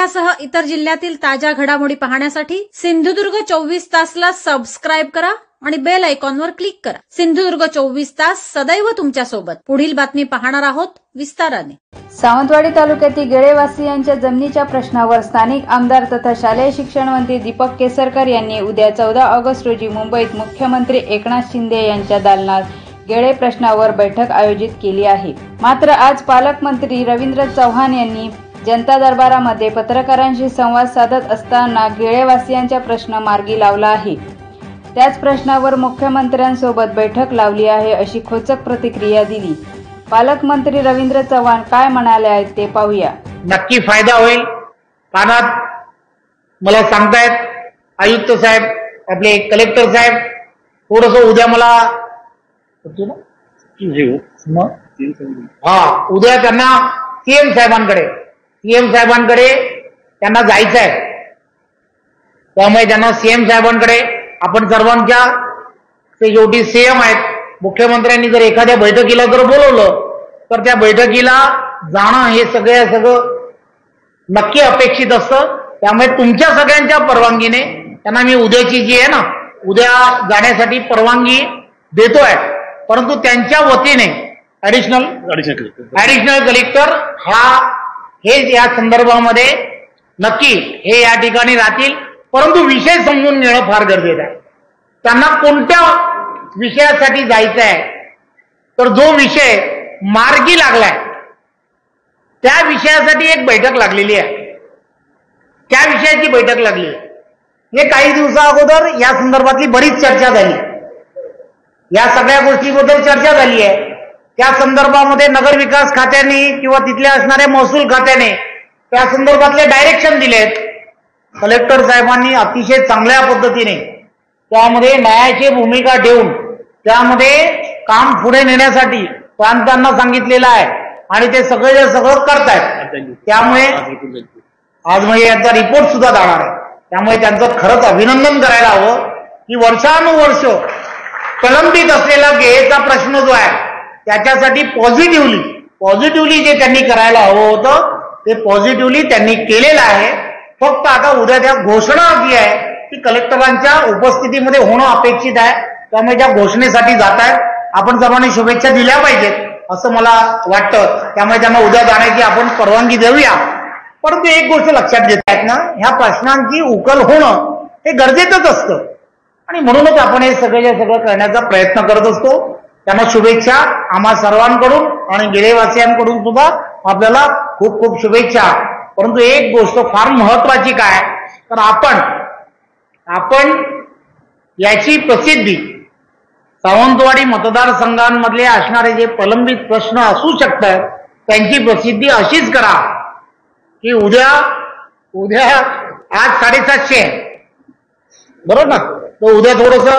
जिल्ह्यासह इतर जिल्ह्यातील ताज्या घडामोडी पाहण्यासाठी सिंधुदुर्ग 24 तासला सबस्क्राईब करा आणि बेल आयकॉनवर क्लिक करा। सिंधुदुर्ग 24 तास सदैव तुमच्या सोबत। पुढील बातमी पाहणार आहोत विस्ताराने। सावंतवाडी तालुक्यातील गेळेवासियांच्या जमिनीच्या प्रश्नावर स्थानिक आमदार तथा शालेय शिक्षण मंत्री दीपक केसरकर यांनी उद्या 14 ऑगस्ट रोजी मुंबईत मुख्यमंत्री एकनाथ शिंदे यांच्या दालनात गेळे प्रश्नावर बैठक आयोजित केली आहे। मात्र आज पालकमंत्री रवींद्र चव्हाण यांनी जनता दरबारामध्ये पत्रकारांशी संवाद साधत असताना गेळेवासियांचा प्रश्न मार्गी लावला आहे। त्याच प्रश्नावर मुख्यमंत्र्यांसोबत बैठक लावली आहे अशी खोचक प्रतिक्रिया दिली। पालकमंत्री रवींद्र चव्हाण काय म्हणाले आहेत ते पाहूया। नक्की फायदा होईल। कानात मला सांगतायत आयुक्त साहेब, आपले कलेक्टर साहेब, थोडस उद्या मला उद्या त्यांना सीएम साहेबांकडे त्यांना जायचं आहे। त्यामुळे त्यांना सीएम साहेबांकडे आपण सर्वांच्या ते शेवटी सीएम आहेत, मुख्यमंत्र्यांनी जर एखाद्या बैठकीला जर बोलवलं तर त्या बैठकीला जाणं हे सगळं नक्की अपेक्षित असतं। त्यामुळे तुमच्या सगळ्यांच्या परवानगीने त्यांना मी उद्याची जी आहे ना, उद्या जाण्यासाठी परवानगी देतोय। परंतु त्यांच्या वतीने ऍडिशनल कलेक्टर हे या संदर्भामध्ये नक्की हे या ठिकाणी राहतील। परंतु विषय समजून घेणं फार गरजेचं आहे। त्यांना कोणत्या विषयासाठी जायचं आहे, तर जो विषय मार्गी लागलाय त्या विषयासाठी एक बैठक लागलेली आहे, त्या विषयाची बैठक लागली आहे। हे काही दिवसा अगोदर या संदर्भातली बरीच चर्चा झाली, या सगळ्या गोष्टीबद्दल चर्चा झाली आहे। त्या संदर्भामध्ये नगर विकास खात्याने किंवा तिथल्या असणाऱ्या महसूल खात्याने त्या संदर्भातले डायरेक्शन दिलेत। कलेक्टर साहेबांनी अतिशय चांगल्या पद्धतीने त्यामध्ये न्यायाची भूमिका ठेवून त्यामध्ये काम पुढे नेण्यासाठी प्रांतांना सांगितलेलं आहे आणि ते सगळं करतायत। त्यामुळे आज म्हणजे यांचा रिपोर्ट सुद्धा जाणार आहे। त्यामुळे त्यांचं खरंच अभिनंदन करायला हवं की वर्षानुवर्ष प्रलंबित असलेला गेळेचा प्रश्न जो आहे त्याच्यासाठी पॉझिटिव्हली जे त्यांनी करायला हवं होतं ते पॉझिटिव्हली त्यांनी केलेलं आहे। फक्त आता उद्या त्या घोषणा जी आहे ती कलेक्टरांच्या उपस्थितीमध्ये होणं अपेक्षित आहे। त्यामुळे त्या घोषणेसाठी जात आहेत। आपण सर्वांनी शुभेच्छा दिल्या पाहिजेत असं मला वाटतं। त्यामुळे त्यांना उद्या जाण्याची आपण परवानगी देऊया। परंतु एक गोष्ट लक्षात घेत आहेत ना, ह्या प्रश्नांची उकल होणं हे गरजेचंच असतं आणि म्हणूनच आपण हे सगळं करण्याचा प्रयत्न करत असतो। त्यांना शुभेच्छा आम्हा सर्वांकडून आणि गेळेवासियांकडून सुद्धा आपल्याला खूप खूप शुभेच्छा। परंतु एक गोष्ट फार महत्वाची काय, तर आपण याची प्रसिद्धी सावंतवाडी मतदारसंघांमधले असणारे जे प्रलंबित प्रश्न असू शकतात त्यांची प्रसिद्धी अशीच करा की उद्या आज 750 बरोबर ना, तर उद्या थोडस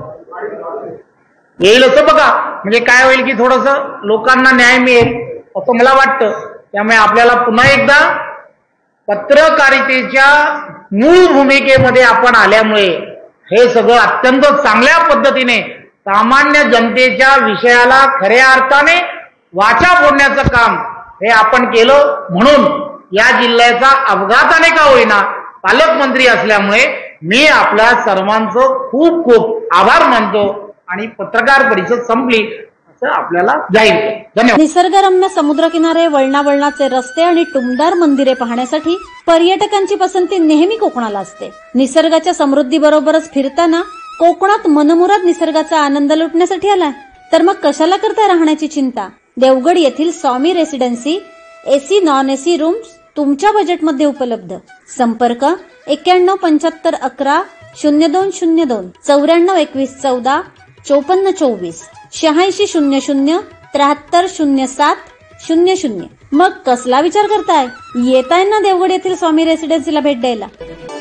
येईल असं बघा। म्हणजे काय होईल की थोडस लोकांना न्याय मिळेल असं मला वाटतं। त्यामुळे आपल्याला पुन्हा एकदा पत्रकारितेच्या मूळ भूमिकेमध्ये आपण आल्यामुळे हे सगळं अत्यंत चांगल्या पद्धतीने सामान्य जनतेच्या विषयाला खऱ्या अर्थाने वाचा फोडण्याचं काम हे आपण केलं। म्हणून या जिल्ह्याचा अपघाताने का होईना पालकमंत्री असल्यामुळे मी आपल्या सर्वांचं खूप खूप आभार मानतो आणि पत्रकार परिषद संपली असं आपल्याला जाहीर करतो। धन्यवाद। निसर्गरम्य समुद्रकिनारे, वळणावळणाचे रस्ते आणि टुमदार मंदिरे पाहण्यासाठी पर्यटकांची पसंती नेहमी कोकणाला असते। निसर्गाच्या समृद्धीबरोबरच फिरताना कोकणात मनमुराद निसर्गाचा आनंद लुटण्यासाठी आलाय तर मग कशाला करताय राहण्याची चिंता। देवगड येथील Swami residency AC non AC rooms तुमच्या बजेटमध्ये उपलब्ध। संपर्क 917511 0202 942114 5424 8600 7307 00। मग कसला विचार करताय, येताय ना देवगड येथील स्वामी रेसिडेन्सीला भेट द्यायला।